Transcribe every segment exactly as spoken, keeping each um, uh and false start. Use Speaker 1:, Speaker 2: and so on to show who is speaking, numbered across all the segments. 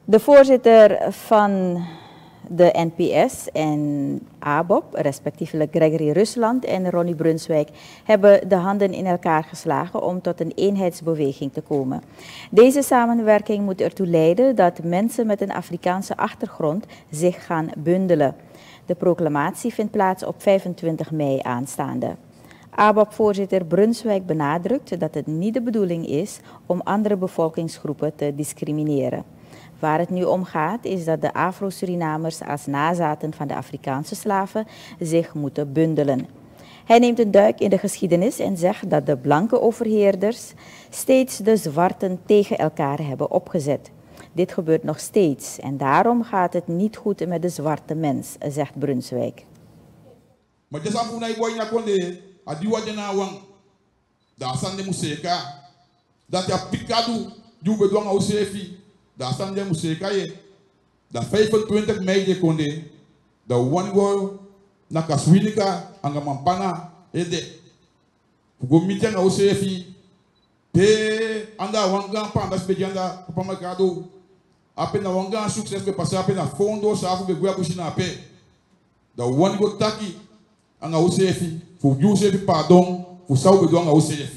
Speaker 1: De voorzitter van de N P S en A B O P, respectievelijk Gregory Rusland en Ronnie Brunswijk, hebben de handen in elkaar geslagen om tot een eenheidsbeweging te komen. Deze samenwerking moet ertoe leiden dat mensen met een Afrikaanse achtergrond zich gaan bundelen. De proclamatie vindt plaats op vijfentwintig mei aanstaande. A B O P-voorzitter Brunswijk benadrukt dat het niet de bedoeling is om andere bevolkingsgroepen te discrimineren. Waar het nu om gaat is dat de Afro-Surinamers als nazaten van de Afrikaanse slaven zich moeten bundelen. Hij neemt een duik in de geschiedenis en zegt dat de blanke overheerders steeds de zwarten tegen elkaar hebben opgezet. Dit gebeurt nog steeds en daarom gaat het niet goed met de zwarte mens, zegt Brunswijk.
Speaker 2: Maar je zou naar je naar konde, adiwa de na wang, daar staan de museka, dat je pikadu, je bedwang ausefi. Daar staan de museka je. Dat vijfentwintig mei de konde. De wango na kaswinika anga mampana ede. Fugo miteng au sefi. Pe anda wanga pa anda spejanda pa mercado. Ape na wanga sukses pe passa ape na fondo safu be gua bushina ape. De wango taki anga au sefi. Fugo sefi pardon. Fu sau be doanga au sefi.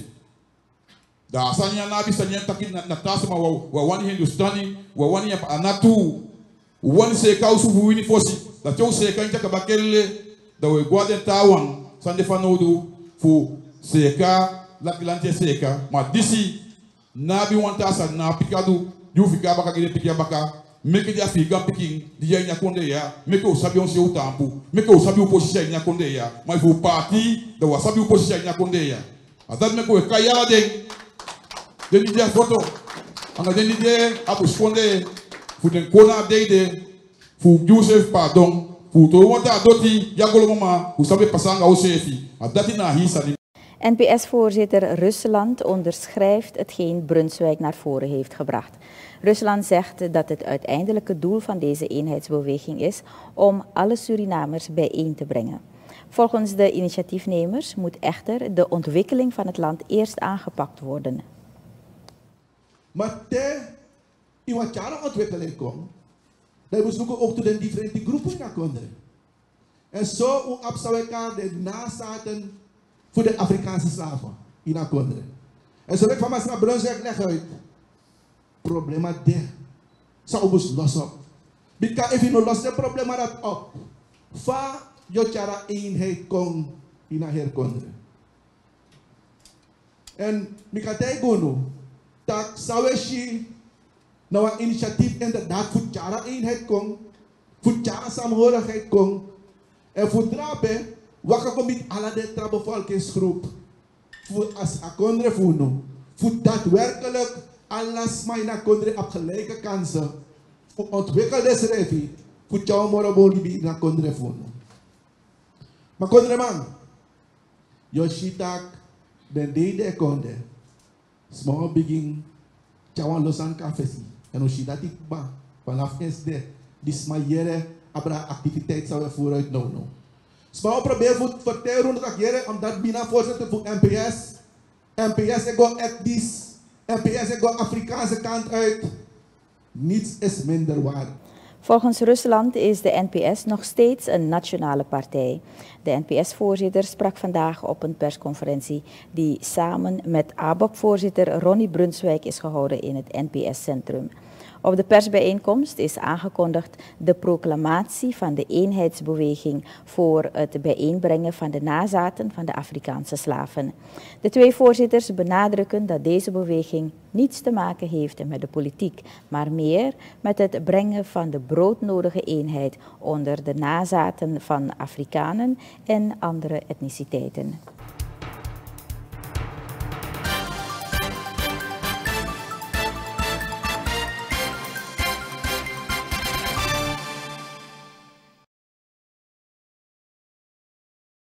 Speaker 2: Da asanya nabi sanya taki na tasa ma wa wani Hindustani wa wani ya anatu wani se kausu vuini fosi da teu se kanja kabakelle da we guarda tawan sande fanodu fu seka la klante seka ma disi nabi wanta sa na pikadu yu fika baka gele pikia baka meke dia figa piking dia nya konde ya meke o sabi on se utampu meke o sabi o position nya konde ya ma fu parti da wa sabi o position nya konde ya adat meke o kayala de de dia foto anga de dia apu sponde fu den kona deide fu Joseph pardon fu to wata doti yagolo mama fu sabe pasanga o sefi adati na hisa ni.
Speaker 1: N P S-voorzitter Rusland onderschrijft hetgeen Brunswijk naar voren heeft gebracht. Rusland zegt dat het uiteindelijke doel van deze eenheidsbeweging is om alle Surinamers bijeen te brengen. Volgens de initiatiefnemers moet echter de ontwikkeling van het land eerst aangepakt worden.
Speaker 3: Maar te iwachara ontwikkeling komt, dan we zoeken ook tot de differente groepen naar konden. En zo hoe absaweka de nazaten voor de Afrikaanse slaven in naar konden. En zo weet van mij naar Brunswijk leg uit. Problema de. Zou ons los op. Bika even no los de problema dat op. Va jochara eenheid kon in naar herkonden. En mikatei gono. Dat zou je nou een initiatief inderdaad voor jara eenheid komt, voor jara samenhorigheid komt en voor drapen, wat komt met alle de bevolkingsgroep, voor als akondre voelen, voor daadwerkelijk alles maar in akondre op gelijke kansen, voor ontwikkelde schrijven, voor jouw moraboli in akondre voelen. Maar kondre man, Yoshitak den dede konde. Small begin cawan losan kafesi en als je dat ik ba vanaf eens de dismayere abra activiteit zou vooruit nou nou. Small probeer voor vertellen dat ik jere omdat bina voorzitter voor N P S, N P S ego etnisch, N P S ego Afrikaanse kant uit. Niets is minder waar.
Speaker 1: Volgens Rusland is de N P S nog steeds een nationale partij. De N P S-voorzitter sprak vandaag op een persconferentie die samen met A B O P-voorzitter Ronnie Brunswijk is gehouden in het N P S-centrum. Op de persbijeenkomst is aangekondigd de proclamatie van de eenheidsbeweging voor het bijeenbrengen van de nazaten van de Afrikaanse slaven. De twee voorzitters benadrukken dat deze beweging niets te maken heeft met de politiek, maar meer met het brengen van de broodnodige eenheid onder de nazaten van Afrikanen en andere etniciteiten.